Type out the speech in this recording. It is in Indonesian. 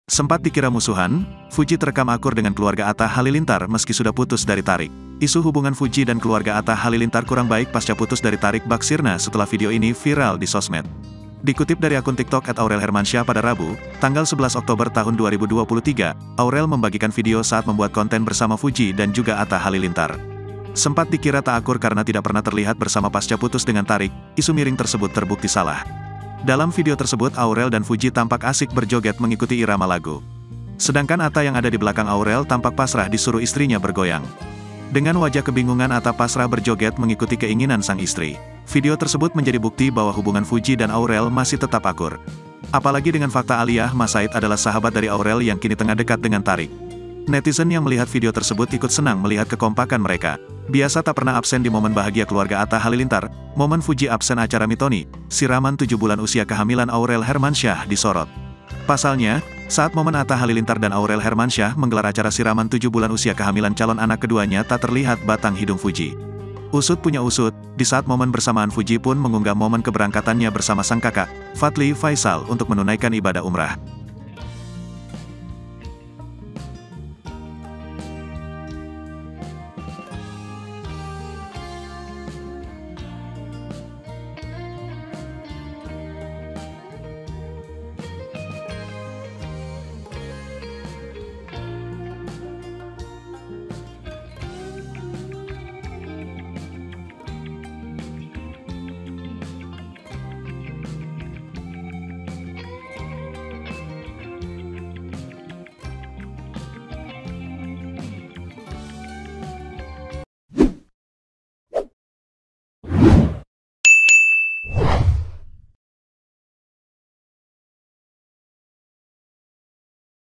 Sempat dikira musuhan, Fuji terekam akur dengan keluarga Atta Halilintar meski sudah putus dari Tarik. Isu hubungan Fuji dan keluarga Atta Halilintar kurang baik pasca putus dari Tarik Baksirna setelah video ini viral di sosmed. Dikutip dari akun TikTok @aurelhermansyah pada Rabu, tanggal 11 Oktober tahun 2023, Aurel membagikan video saat membuat konten bersama Fuji dan juga Atta Halilintar. Sempat dikira tak akur karena tidak pernah terlihat bersama pasca putus dengan Tarik, isu miring tersebut terbukti salah. Dalam video tersebut Aurel dan Fuji tampak asik berjoget mengikuti irama lagu. Sedangkan Atta yang ada di belakang Aurel tampak pasrah disuruh istrinya bergoyang. Dengan wajah kebingungan Atta pasrah berjoget mengikuti keinginan sang istri. Video tersebut menjadi bukti bahwa hubungan Fuji dan Aurel masih tetap akur. Apalagi dengan fakta Aliyah Mas Said adalah sahabat dari Aurel yang kini tengah dekat dengan Tarik. Netizen yang melihat video tersebut ikut senang melihat kekompakan mereka. Biasa tak pernah absen di momen bahagia keluarga Atta Halilintar, momen Fuji absen acara Mitoni, siraman 7 bulan usia kehamilan Aurel Hermansyah disorot. Pasalnya, saat momen Atta Halilintar dan Aurel Hermansyah menggelar acara siraman 7 bulan usia kehamilan calon anak keduanya tak terlihat batang hidung Fuji. Usut punya usut, di saat momen bersamaan Fuji pun mengunggah momen keberangkatannya bersama sang kakak, Fadly Faisal untuk menunaikan ibadah umrah.